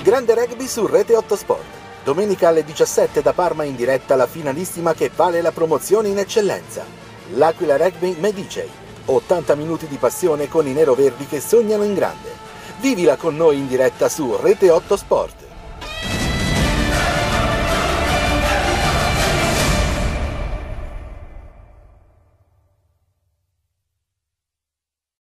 Grande rugby su Rete 8 Sport. Domenica alle 17 da Parma in diretta la finalissima che vale la promozione in eccellenza. L'Aquila Rugby Medici. 80 minuti di passione con i neroverdi che sognano in grande. Vivila con noi in diretta su Rete 8 Sport.